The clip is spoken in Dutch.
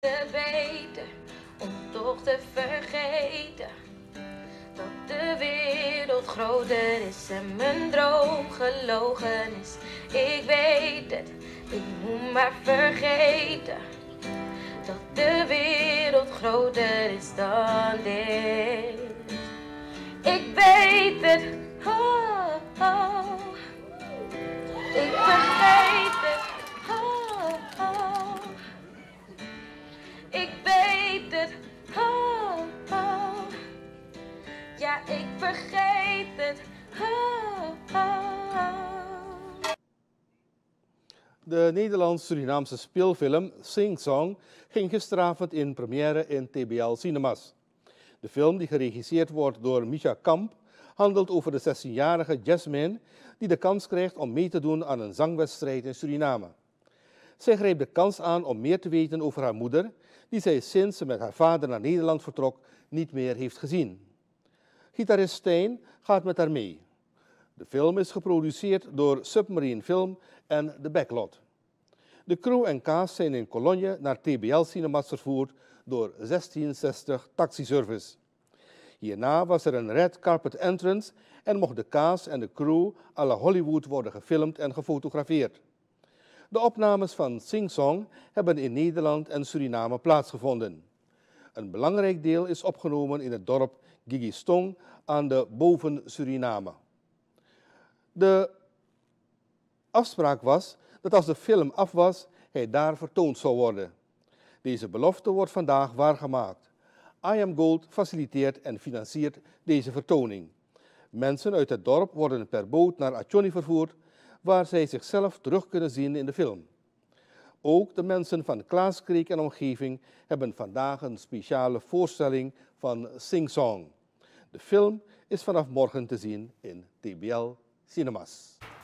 te weten om toch te vergeten dat de wereld groter is en mijn droom gelogen is. Ik weet het, ik moet maar vergeten dat de wereld groter is dan dit. Ik weet het, oh, oh. Ik vergeet het, oh, oh. Ik weet het, oh, oh. Ja, ik vergeet het, oh, oh. De Nederlands-Surinaamse speelfilm Sing Song ging gisteravond in première in TBL Cinemas. De film, die geregisseerd wordt door Misha Kamp, handelt over de 16-jarige Jasmine die de kans krijgt om mee te doen aan een zangwedstrijd in Suriname. Zij grijpt de kans aan om meer te weten over haar moeder, die zij sinds ze met haar vader naar Nederland vertrok niet meer heeft gezien. Gitarist Stijn gaat met haar mee. De film is geproduceerd door Submarine Film en The Backlot. De crew en cast zijn in Cologne naar TBL Cinemas vervoerd door 1660 Taxiservice. Hierna was er een red carpet entrance en mocht de cast en de crew à la Hollywood worden gefilmd en gefotografeerd. De opnames van Sing Song hebben in Nederland en Suriname plaatsgevonden. Een belangrijk deel is opgenomen in het dorp Gigistong aan de Boven Suriname. De afspraak was dat als de film af was, hij daar vertoond zou worden. Deze belofte wordt vandaag waargemaakt. I Am Gold faciliteert en financiert deze vertoning. Mensen uit het dorp worden per boot naar Achoni vervoerd, waar zij zichzelf terug kunnen zien in de film. Ook de mensen van Klaaskreek en omgeving hebben vandaag een speciale voorstelling van Sing Song. De film is vanaf morgen te zien in TBL Cinemas.